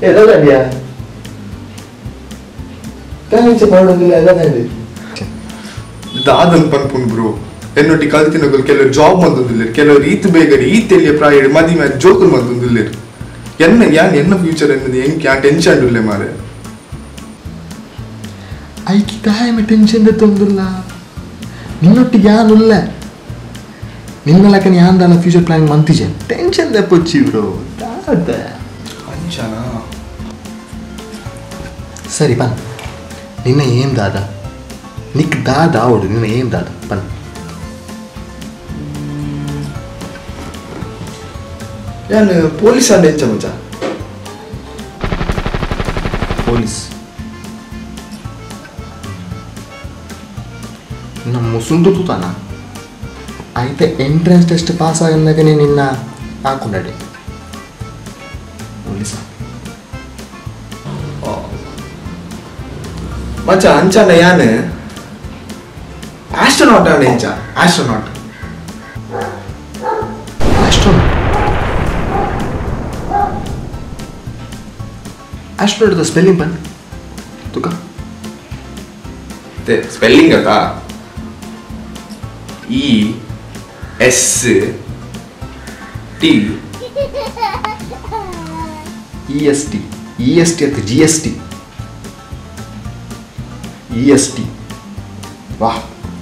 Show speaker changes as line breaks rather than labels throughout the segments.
ಎದಲ್ಲಡಿಯಾ ಕಾಣಿಚೆ ಮಾಡೋದಿಲ್ಲ ಎದಲ್ಲಡಿ
ದಾದನ್ ಪನ್ಪುನ್ ಬ್ರೋ ಎನ್ನೊಟ್ಟಿ ಕಲ್ತಿನಗಳು ಕೆಲವರು ಜಾಬ್ ಮಂದೊಂದಿಲ್ಲ ಕೆಲವರು ಈತ್ ಬೇಗಡಿ ಈ ತೆಲಿಯ ಪ್ರಾಯ ಮದಿ ಮ್ಯಾಚ್ ಜೋಕುಲ್ ಮಂದೊಂದಿಲ್ಲ ಎನ್ನ ಫ್ಯೂಚರ್ ಎನ್ನದು ಹೆಂಗೆ ಯಾ ಟೆನ್ಷನ್ ಇಲ್ಲೇ ಮಾರೆ
ಐಕಿ ಕಾಯಮ ಟೆನ್ಷನ್ ತೊಂದಿಲ್ಲ ನಿನ್ನೊಟ್ಟಿಗೆ ಯಾನುಲ್ಲ ನಿನ್ನ ಲೆಕ್ಕನ ಯಾಂದಾನ ಫ್ಯೂಚರ್ ಪ್ಲಾನ್ ಮಂತಿಜೆ ಟೆನ್ಷನ್ ದೆಪ್ಪೊಚ್ಚಿ ಬ್ರೋ ದಾದ
ಅಂಚನಾ
ಸರಿ ಬನ್ ನಿನ್ನ ಏನ್ ದಾದ ನಿಕ್ ದಾದ ಅವಡು ನಿನ್ನ ಏನ್ ದಾದ ಬನ್
ನಾನು ಪೊಲೀಸ್ ಅಂಡ್ ಎಂಚ ಮಚ್ಚ
ಪೊಲೀಸ್ ನಮ್ಮ ಮುಸುಂದು ತೂತಾನ అయితే ఎంట్రన్స్ టెస్ట్ పాస్ అయ్యిందాకనే నిన్న ఆకున్నాడు పోలీసా
మచ్చ అంచన యానే ఆస్ట్రోనాట్ అంటే ఎంచ ఆస్ట్రోనాట్
ఆస్ట్రోనాట్ ద స్పెల్లింగ్ పన్ తుకా
ते स्पेलिंग आता E S T
EST EST at GST EST वाह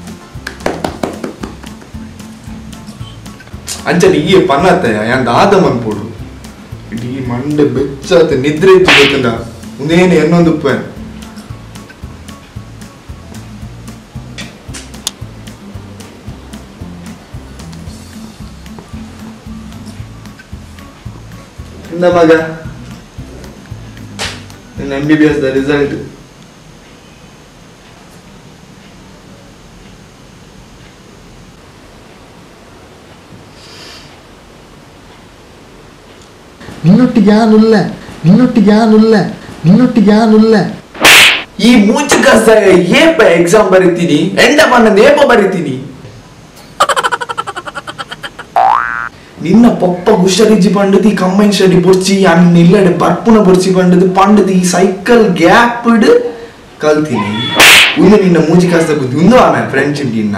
अंचन ये पन्नाते यान दादम अनपोडु इडी मंडे बेच्चाते निद्रे इच्चिबोतुंडा उंदेने एन्नोंदु पेन मग MBBS द रिजल्ट
ನಿನ್ನೊಟ್ಟಿಗೆ ಯಾನುಲ್ಲ ನಿನ್ನೊಟ್ಟಿಗೆ ಯಾನುಲ್ಲ ನಿನ್ನೊಟ್ಟಿಗೆ ಯಾನುಲ್ಲ
ಈ ಮೂಚ ಕಸ ಏಪ ಎಕ್ಸಾಮ್ ಬರಿತೀನಿ ಎಂಡ ಮನ್ನ ಏಪ ಬರಿತೀನಿ ನಿನ್ನ ಪಪ್ಪ ಹುಷಾರಿಜ್ಜಿ ಪಂಡದು ಕಂಬೈನ್ ಸ್ಟಡಿ ಬೊರ್ಚಿ ಅನ್ನ ಇಲ್ಲಡೆ ಬರ್ಪುನ ಬೊರ್ಚಿ ಪಂಡದು ಪಂಡದು ಈ ಸೈಕಲ್ ಗ್ಯಾಪ್ ಕಲ್ತೀನಿ ಉಂದು ನಿನ್ನ ಮೂಜಿ ಕಾಸ್ತ ಬುದ್ಧಿ ಉಂದು ಆಮೇಲೆ ಫ್ರೆಂಡ್ಶಿಪ್ ನಿನ್ನ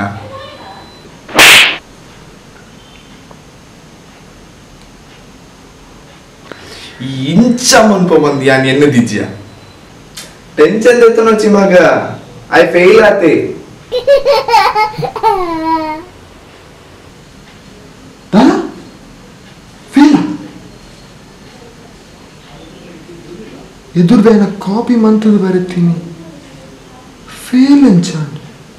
ಇಂಚ ಮನ್ಪ ಬಂದು ಯಾನ್ ಎನ್ನದಿಜ್ಜ ಟೆನ್ಷನ್ ತೆತ್ತನೋ ಚಿಮಗ ಐ ಫೇಲ್ ಆತೆ
ಎದುರ್ದೇನ ಕಾಪಿ ಮಂತದ ಬರೀತೀನಿ ಫೇಲ್ ಅಂಚಾಂಡ್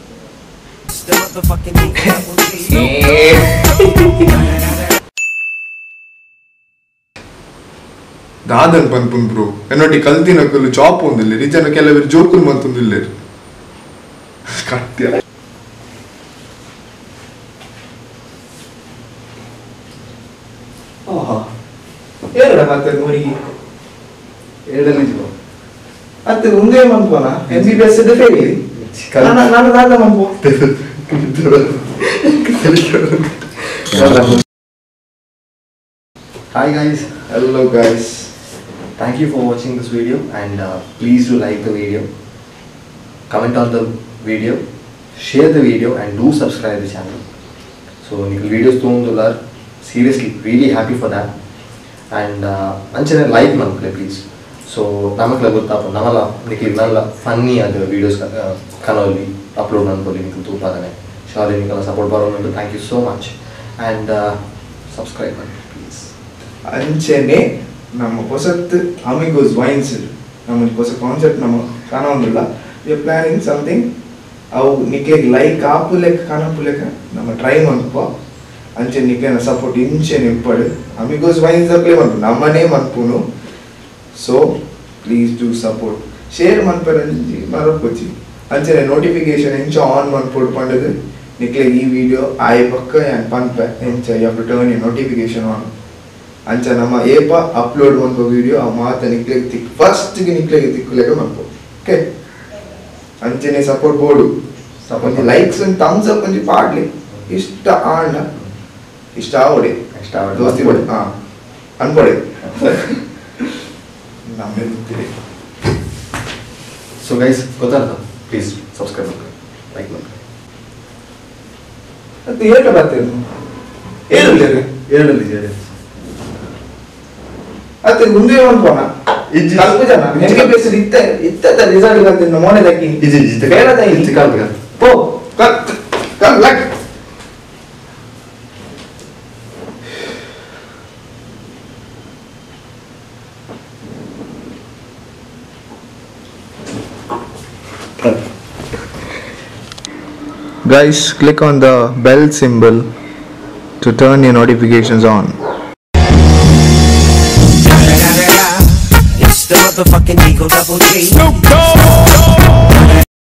ದಾದನ್ ಪನ್ಪುನ್ ಬ್ರೋ ಎನ್ನೊಟ್ಟಿ ಕಲ್ತಿನಕಲು ಜಾಬ್ ಒಂದಿಲ್ಲ ರೀಜನ ಕೆಲವರು ಜೋಕುಲ್ ಮಂತೊಂದಿಲ್ಲ ಕತ್ಯ ಆಹಾ ಏರಡ ಕತ್ತೆ ನೋಡಿ ಅತ್ತೆ ಮುಂದೆ ಮನ್ಪೋನ MBBS ದ ಫೇಲ್ ನಾನು ದಾದ ಮನ್ಪೋ
Hi guys,
hello guys,
thank you for watching this video and please do like the video, comment on the video, share the video and do subscribe the channel. So nikku videos thondullar seriously really happy for that and anchane like manple please. So namakla gottappu namala nikku nalla funny adu videos kanalli upload manpoli nikku toopadane share nikku support baronundu. Thank you so much and subscribe please.
ಅಂಚೆನೆ ನಮ್ಮ ಹೊಸತ್ತು Amigos wines ನಮ್ಮ ಹೊಸ concept ನಮ್ಮ ಕಾಣೋದಿಲ್ಲ we are planning something ಅವು ನಿಕ್ಕೆ like ಆಪುಲೆಕ ಕಾಣಪುಲೆಕ ನಮ್ಮ try ಮಾಡ್ಕೋ ಅಂಚೆ ನಿಕ್ಕೆ ಸಪೋರ್ಟ್ ಇಂಚೆ ನಿಂಪಡು Amigos wines ಅಪ್ಲೈ ಮಾಡ್ತು ನಮ್ಮನೆ ಮನ್ಪುನು so please do support share ಮನ್ಪರಂಜಿ ಮರಪೊಚ್ಚಿ ಅಂಚೆ ನೋಟಿಫಿಕೇಶನ್ ಇಂಚ ಆನ್ ಮನ್ಪೊಡು ಪಂಡದು ನಿಕ್ಕೆ ಈ ವಿಡಿಯೋ ಆಯ್ ಪಕ್ಕ ಯಾನ್ ಪನ್ಪೆ ಇಂಚ you have to turn your notification on ಅಂಚ ನಮ್ಮ ಏಪ ಅಪ್ಲೋಡ್ ಮನ್ಪೋ ವಿಡಿಯೋ ಆ ಮಾತ ನಿಕ್ಲೆಗೆ ತಿಕ್ ಫಸ್ಟ್ ಗೆ ನಿಕ್ಲೆಗೆ ತಿಕ್ಕುಲೆಗ ಮನ್ಪೋ ಓಕೆ ಅಂಚನೆ ಸಪೋರ್ಟ್ ಬೋಡು support likes and thumbs up ಒಂಜಿ ಪಾಡ್ಲಿ ಇಷ್ಟ ಆಂಡ ಇಷ್ಟ ಆವಡೆ ದೋಸ್ತಿ ಬಡಿ ಅನ್ಕೊಡೆ ನಂಬಿರ್ತೀರಿ.
ಸೊ ಗೈಸ್ ಗೊತ್ತಾಯ್ತಾ, ಪ್ಲೀಸ್ ಸಬ್ಸ್ಕ್ರೈಬ್ ಮಾಡಿ, ಲೈಕ್ ಮಾಡಿ.
ಅದು ಹೇಳ ಬರ್ತೀರಿ ಹೇಳಿ
ಹೇಳಿ
ಅತ್ತೆ ಮುಂದೆ ಅನ್ಕೋಣ ಸ್ವಲ್ಪ ಜನ ಹೆಂಗೆ ಬೇಸರಿ ಇತ್ತ ರಿಸಲ್ಟ್ ಅಂತ ಮೋನೆ ದಕ್ಕಿ ಬೇಡ ಪೋ luck. Guys, click on the bell symbol to turn your notifications on.
It's the motherfucking Eagle Double G. Snoop Dogg.